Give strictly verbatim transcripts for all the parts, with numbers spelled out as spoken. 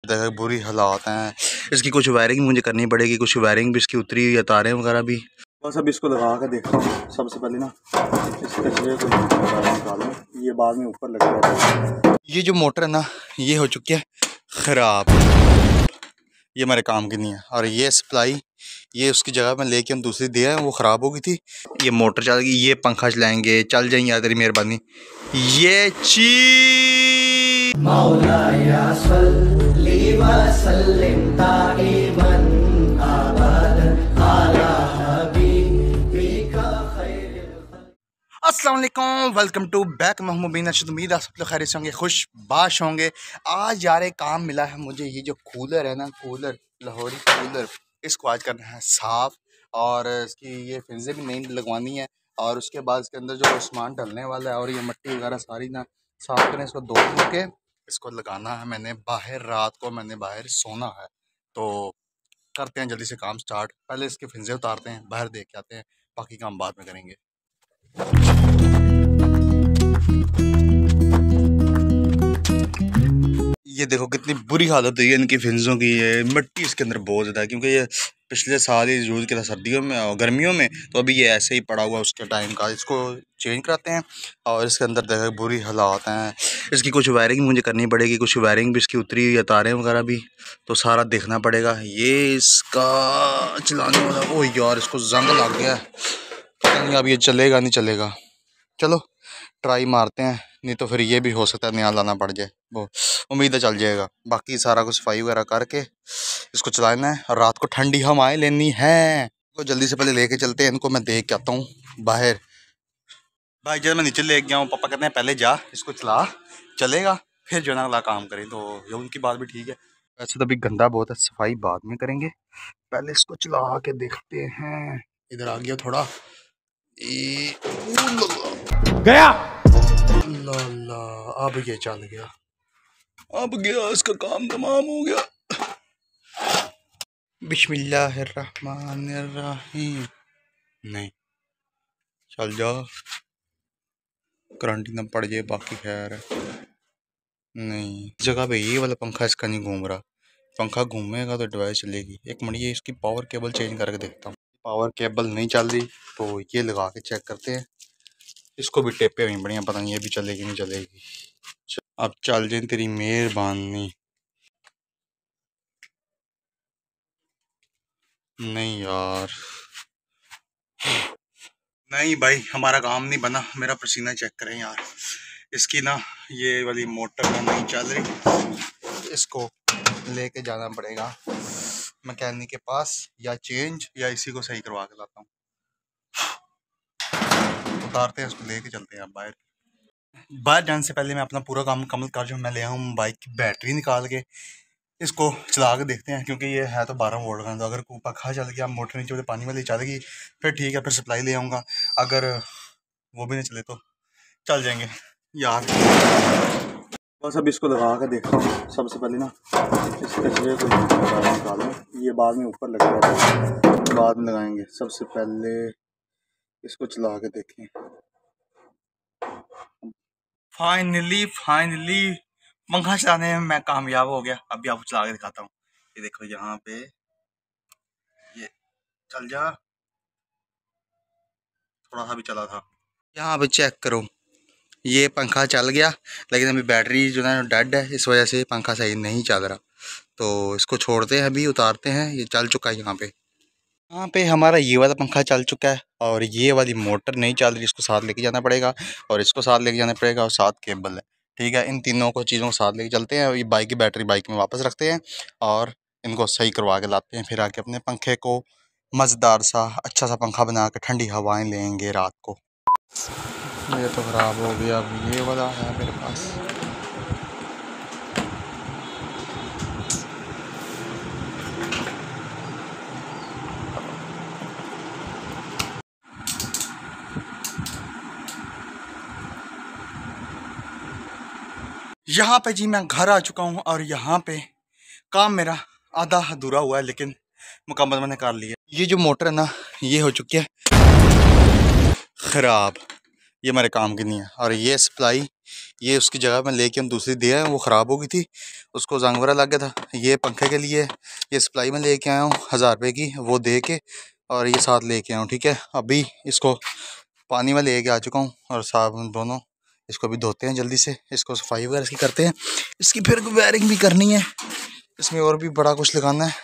देख बुरी हालात हैं। इसकी कुछ वायरिंग मुझे करनी पड़ेगी, कुछ वायरिंग भी इसकी उतरी हुई है, तारें वगैरह भी। बस अब इसको लगा कर देखता हूँ। सबसे पहले ना इस कचरे को निकालूँ, ये बाद में ऊपर लगा। ये जो मोटर है ना ये हो चुकी है ख़राब, ये हमारे काम की नहीं है। और ये सप्लाई ये उसकी जगह में लेके हम दूसरी दे आए, वो ख़राब हो गई थी। ये मोटर चल गई, ये पंखा चलाएंगे, चल जाएंगे यार तेरी मेहरबानी। ये चीज़ मौलाया सल्ली व सल्लिम दाइमन अबदन अला हबीबिका खैरिल खल्क़। अस्सलाम वालेकुम, वेलकम टू बैक। मैं मुबीन अर्शद, उम्मीद आप सब लोग खैरियत से होंगे, खुश बाश होंगे। आज यार एक काम मिला है मुझे, ये जो कूलर है ना, कूलर लाहौरी कूलर, इसको आज करना है साफ़। और इसकी ये फिंज़ें भी नई लगवानी है। और उसके बाद इसके अंदर जो सामान डलने वाला है और ये मिट्टी वगैरह सारी ना साफ करें, इसको धो धो के इसको लगाना है। मैंने बाहर रात को मैंने बाहर सोना है, तो करते हैं जल्दी से काम स्टार्ट। पहले इसके फिंज़े उतारते हैं, बाहर देख के आते हैं, बाकी काम बाद में करेंगे। ये देखो कितनी बुरी हालत हुई है इनकी फिंज़ों की। ये मिट्टी इसके अंदर बहुत ज़्यादा है, क्योंकि ये पिछले साल ही यूज़ किया था सर्दियों में और गर्मियों में, तो अभी ये ऐसे ही पड़ा हुआ उसके टाइम का। इसको चेंज कराते हैं। और इसके अंदर देखो बुरी हालात हैं। इसकी कुछ वायरिंग मुझे करनी पड़ेगी, कुछ वायरिंग भी इसकी उतरी हुई है, तारें वगैरह भी, तो सारा देखना पड़ेगा। ये इसका चलाने वाला, ओ यार इसको जंग लग गया है, नहीं अब ये चलेगा नहीं चलेगा। चलो ट्राई मारते हैं, नहीं तो फिर ये भी हो सकता है नया लाना पड़ जाए, वो उम्मीद है चल जाएगा। बाकी सारा कुछ सफाई वगैरह करके इसको चलाना है और रात को ठंडी हवाएं लेनी है। तो जल्दी से पहले लेके चलते हैं इनको, मैं देख के आता हूँ बाहर। भाई जब मैं नीचे ले गया हूँ, पापा कहते हैं पहले जा इसको चला, चलेगा फिर जो ना अगला काम करें, तो ये उनकी बात भी ठीक है। वैसे तो अभी गंदा बहुत है, सफाई बाद में करेंगे, पहले इसको चला के देखते हैं। इधर आ गया थोड़ा ए, गया अल्लाह, अब ये चल गया, अब गया, इसका काम तमाम हो गया। बिस्मिल्लाहिर्रहमानिर्रहीम। नहीं चल जा, करंट न पड़ जाए, बाकी खैर है। नहीं जगह पे ये वाला पंखा इसका नहीं घूम रहा, पंखा घूमेगा तो डिवाइस चलेगी। एक मिनट ये इसकी पावर केबल चेंज करके देखता हूँ। पावर केबल नहीं चल रही, तो ये लगा के चेक करते हैं। इसको भी टेपे हुई बढ़िया, पता नहीं ये भी चलेगी नहीं चलेगी। अब चल जाए तेरी मेहरबानी। नहीं यार, नहीं भाई हमारा काम नहीं बना। मेरा पसीना चेक करें यार, इसकी ना ये वाली मोटर ना नहीं चल रही, इसको लेके जाना पड़ेगा मैकेनिक के पास, या चेंज या इसी को सही करवा के लाता हूँ। उतारते हैं इसको, लेके चलते हैं। अब बाहर बाहर जाने से पहले मैं अपना पूरा काम मुकम्मल कर जो मैं ले आऊँ बाइक की बैटरी निकाल के, इसको चला के देखते हैं। क्योंकि ये है तो बारह वोल्ट का, तो अगर पंखा चल गया, मोटर नीचे वाले पानी वाली चल गई, फिर ठीक है, फिर सप्लाई ले आऊँगा। अगर वो भी नहीं चले तो चल जाएंगे यार। बस अब इसको लगा कर देखता हूँ। सबसे पहले ना इस कचरे को निकालूँ, ये बाद में ऊपर लगेगा, बाद में लगाएंगे। सबसे पहले इसको चला के देखें। फाइनली फाइनली पंखा चलाने में मैं कामयाब हो गया। अभी आपको चला के दिखाता हूँ। ये देखो यहाँ पे, ये चल जा, थोड़ा सा भी चला था। यहाँ पे चेक करो, ये पंखा चल गया, लेकिन अभी बैटरी जो है डेड है, इस वजह से पंखा सही नहीं चल रहा। तो इसको छोड़ते हैं, अभी उतारते हैं। ये चल चुका है यहाँ पे। यहाँ पे हमारा ये वाला पंखा चल चुका है और ये वाली मोटर नहीं चल रही, इसको साथ लेके जाना पड़ेगा और इसको साथ लेके जाना पड़ेगा और साथ केबल है। ठीक है, इन तीनों को चीज़ों को साथ लेके चलते हैं। ये बाइक की बैटरी बाइक में वापस रखते हैं और इनको सही करवा के लाते हैं। फिर आके अपने पंखे को मज़ेदार सा अच्छा सा पंखा बना के ठंडी हवाएं लेंगे रात को। ये तो ख़राब हो गया, अब ये वाला है मेरे पास। यहाँ पे जी मैं घर आ चुका हूँ और यहाँ पे काम मेरा आधा अधूरा हुआ है, लेकिन मुकम्मल मैंने कर लिया। ये जो मोटर है ना ये हो चुकी है ख़राब, ये हमारे काम की नहीं है। और ये सप्लाई ये उसकी जगह में लेके हम दूसरी दे आए, वो ख़राब हो गई थी, उसको जंग वगैरह लग गया था। ये पंखे के लिए ये सप्लाई में लेके आया हूँ हज़ार रुपये की, वो दे के और ये साथ लेके आया हूँ। ठीक है, अभी इसको पानी में लेके आ चुका हूँ और साबुन दोनों इसको भी धोते हैं जल्दी से, इसको सफाई वगैरह इसकी करते हैं। इसकी फिर वायरिंग भी करनी है, इसमें और भी बड़ा कुछ लगाना है।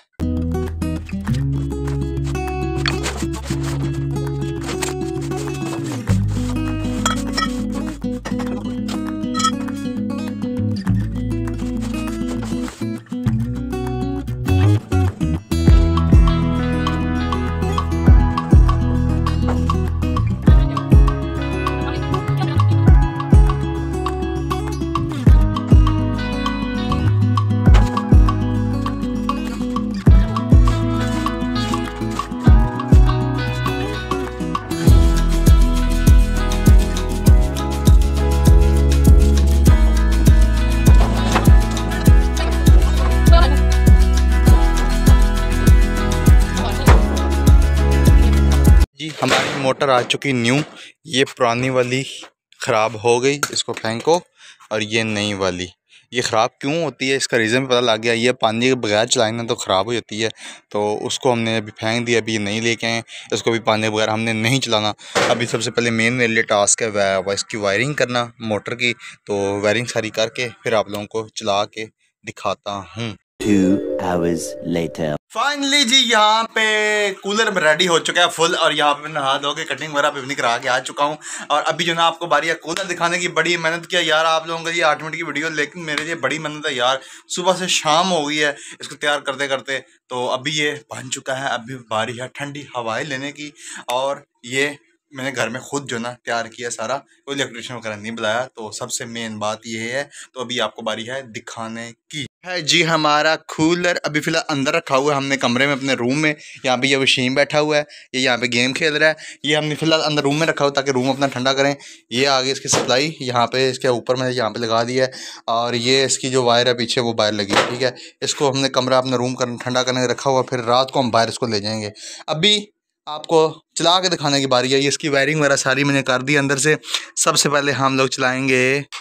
जी हमारी मोटर आ चुकी न्यू, ये पुरानी वाली ख़राब हो गई, इसको फेंको। और ये नई वाली, ये ख़राब क्यों होती है इसका रीज़न पता लग गया। ये पानी के बगैर चलाएं ना तो ख़राब हो जाती है, तो उसको हमने अभी फेंक दिया। अभी ये नहीं लेके आए, इसको भी पानी के बगैर हमने नहीं चलाना। अभी सबसे पहले मेन मेरे लिए टास्क है वह इसकी वायरिंग करना मोटर की, तो वायरिंग सारी करके फिर आप लोगों को चला के दिखाता हूँ। Two hours later. फाइनली जी यहाँ पे कूलर रेडी हो चुका है फुल, और यहाँ पे नहा धो के कटिंग वगैरह भी करा के आ चुका हूँ। और अभी जो ना आपको बारी है कूलर दिखाने की। बड़ी मेहनत किया यार आप लोगों का, ये आठ मिनट की वीडियो, लेकिन मेरे लिए बड़ी मेहनत है यार। सुबह से शाम हो गई है इसको तैयार करते करते, तो अभी ये बन चुका है। अभी बारी है ठंडी हवाएं लेने की, और ये मैंने घर में खुद जो ना तैयार किया सारा, कोई इलेक्ट्रिशियन वगैरह नहीं बुलाया। तो सबसे मेन बात ये है, तो अभी आपको बारी है दिखाने की। है जी हमारा कूलर अभी फ़िलहाल अंदर रखा हुआ है हमने कमरे में अपने रूम में। यहाँ पे ये वशीम बैठा हुआ है, ये यहाँ पे गेम खेल रहा है। ये हमने फ़िलहाल अंदर रूम में रखा हुआ ताकि रूम अपना ठंडा करें। ये आगे इसकी सप्लाई यहाँ पे इसके ऊपर मैंने यहाँ पे लगा दिया है, और ये इसकी जो वायर है पीछे वो वायर लगी है। ठीक है, इसको हमने कमरा अपना रूम कर ठंडा करने रखा हुआ, फिर रात को हम बाहर इसको ले जाएंगे। अभी आपको चला के दिखाने की बारी है। ये इसकी वायरिंग वगैरह सारी मैंने कर दी अंदर से। सबसे पहले हम लोग चलाएंगे,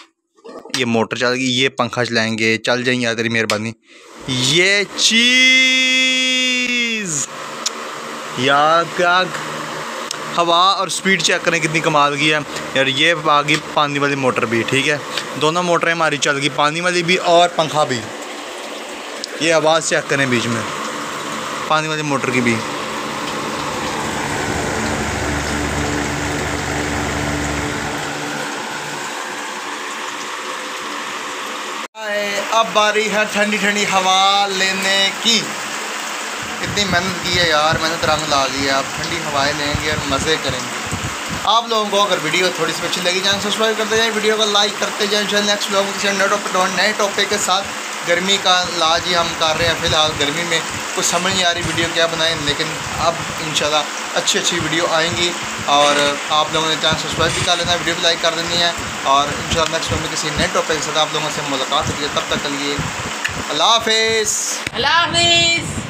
ये मोटर चल गई, ये पंखा चलाएंगे, चल जाएंगे यार तेरी मेहरबानी। ये चीज़ यार क्या हवा और स्पीड चेक करें कितनी कमाल की है यार। ये आ गई पानी वाली मोटर भी। ठीक है, दोनों मोटरें हमारी चल गई, पानी वाली भी और पंखा भी। ये आवाज़ चेक करें बीच में पानी वाली मोटर की भी। अब बारी है ठंडी ठंडी हवा लेने की। कितनी मेहनत की है यार, मेहनत रंग ला लिया। अब ठंडी हवाएं लेंगे और मज़े करेंगे। आप लोगों को अगर वीडियो थोड़ी सी अच्छी लगी जाए सब्सक्राइब करते जाए, वीडियो को लाइक करते जाए। चल नेक्स्ट ब्लॉग नए टॉपिक के साथ। गर्मी का इलाज ही हम कर रहे हैं फ़िलहाल। गर्मी में कुछ समझ नहीं आ रही वीडियो क्या बनाएं, लेकिन अब इंशाल्लाह अच्छी अच्छी वीडियो आएंगी। और आप लोगों ने चैनल सब्सक्राइब भी कर लेना है, वीडियो भी लाइक कर देनी है। और इंशाल्लाह नेक्स्ट में किसी नए टॉपिक के साथ आप लोगों से मुलाकात होगी। तब तक के लिए अल्लाह हाफिज़। अल्लाह हाफिज़।